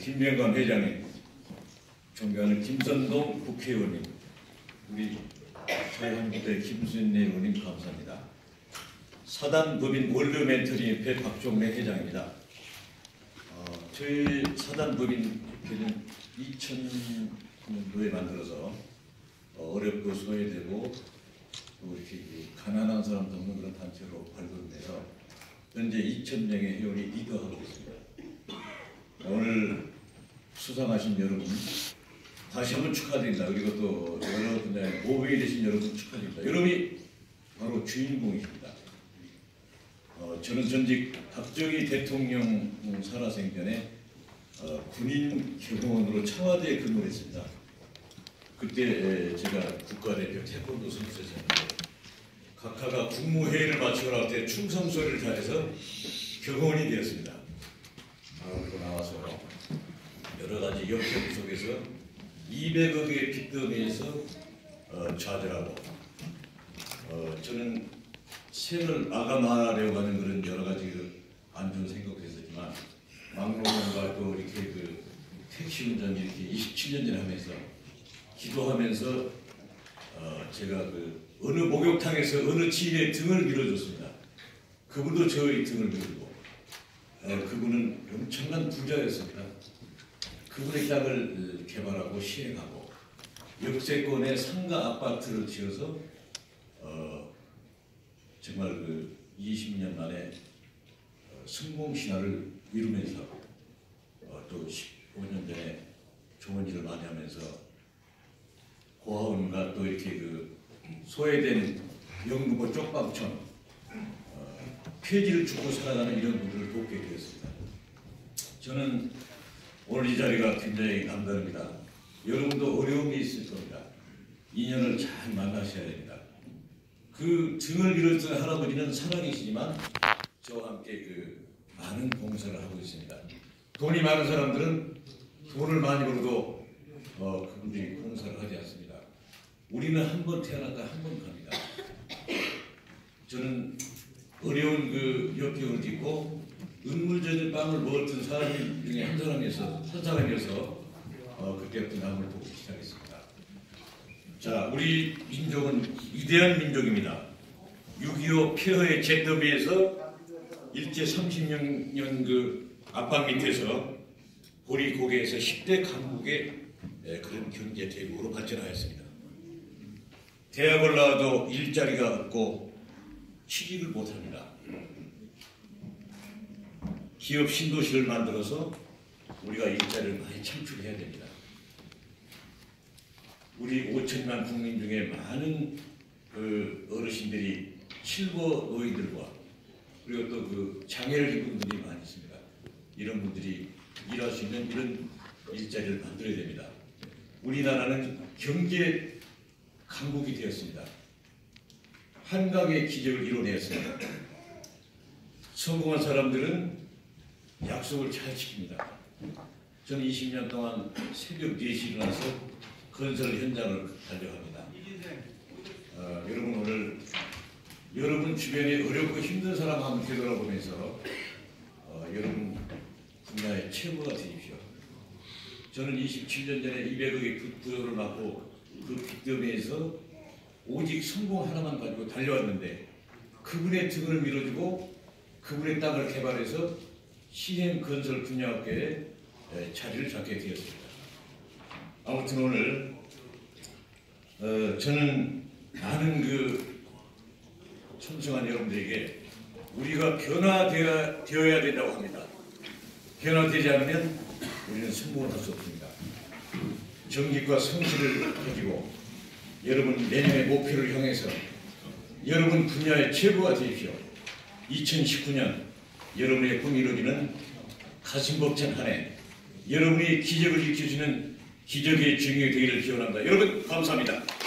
김명관 회장님, 존경하는 김선동 국회의원님, 우리 자유한국당 김순례 의원님 감사합니다. 사단법인 월드멘토링협회 박종래 회장입니다. 저희 사단법인협회는 2000년도에 만들어서 어렵고 소외되고 또 이렇게 가난한 사람 돕는 그런 단체로 발굴돼서 현재 2000명의 회원이 리더하고 있습니다. 오늘 수상하신 여러분 다시 한번 축하드립니다. 그리고 또 여러 분야에 모범이 되신 여러분 축하드립니다. 여러분이 바로 주인공이십니다. 저는 전직 박정희 대통령 살아생전에 군인 경호원으로 청와대에 근무를 했습니다. 그때 제가 국가대표 태권도 선수였는데 각하가 국무회의를 마치고 나올 때 충성소리를 다해서 경호원이 되었습니다. 그리고 나와서 여러 가지 역경 속에서 200억의 빚더미에서 좌절하고 저는 생을 마감하려고 하는 그런 여러 가지 안 좋은 생각도 있었지만 막노동과 또 이렇게 택시 운전 이렇게 27년 전에 하면서 기도하면서 제가 어느 목욕탕에서 어느 지인의 등을 밀어줬습니다. 그분도 저의 등을 밀고 그분은 엄청난 부자였습니다. 그분의 땅을 개발하고 시행하고 역세권에 상가 아파트를 지어서 정말 20년 만에 성공신화를 이루면서 또 15년 전에 좋은 일을 많이 하면서 고아원과 또 이렇게 소외된 영등포 쪽방촌 폐지를 주고 살아가는 이런 분들을 돕게 되었습니다. 저는 오늘 이 자리가 굉장히 남다릅니다. 여러분도 어려움이 있을 겁니다. 인연을 잘 만나셔야 됩니다. 그 등을 밀어주던 할아버지는 살아계시지만 저와 함께 많은 봉사를 하고 있습니다. 돈이 많은 사람들은 돈을 많이 벌어도 그분들이 봉사를 하지 않습니다. 우리는 한 번 태어났다 한 번 갑니다. 저는 어려운 역경을 딛고 눈물 젖은 빵을 먹었던 사람 중에 한 사람이어서 그때부터 남을 보기 시작했습니다. 자, 우리 민족은 위대한 민족입니다. 6.25 폐허의 잿더미에서 일제 30년 압박 밑에서 보리고개에서 10대 강국의 그런 경제 대국으로 발전하였습니다. 대학을 나와도 일자리가 없고 취직을 못합니다. 기업 신도시를 만들어서 우리가 일자리를 많이 창출해야 됩니다. 우리 5천만 국민 중에 많은 어르신들이 실버 노인들과 그리고 또 장애를 입은 분들이 많이 있습니다. 이런 분들이 일할 수 있는 이런 일자리를 만들어야 됩니다. 우리나라는 경제 강국이 되었습니다. 한강의 기적을 이뤄냈습니다. 성공한 사람들은 약속을 잘 지킵니다. 저는 20년 동안 새벽 4시 일어나서 건설 현장을 달려갑니다. 여러분 오늘 여러분 주변에 어렵고 힘든 사람 한번 되돌아보면서 여러분 분야의 최고가 되십시오. 저는 27년 전에 200억의 부도를 맞고 그 빚더미에서 오직 성공 하나만 가지고 달려왔는데 그분의 등을 밀어주고 그분의 땅을 개발해서 시행 건설 분야업계에 자리를 잡게 되었습니다. 아무튼 오늘 저는 많은 청청한 여러분들에게 우리가 변화되어야 된다고 합니다. 변화되지 않으면 우리는 성공을 할 수 없습니다. 정직과 성실을 가지고 여러분 내년의 목표를 향해서 여러분 분야의 최고가 되십시오. 2019년 여러분의 꿈이 이루어지는 가슴 벅찬 한 해 여러분이 기적을 일으켜주는 기적의 주인공이 되기를 기원합니다. 여러분 감사합니다.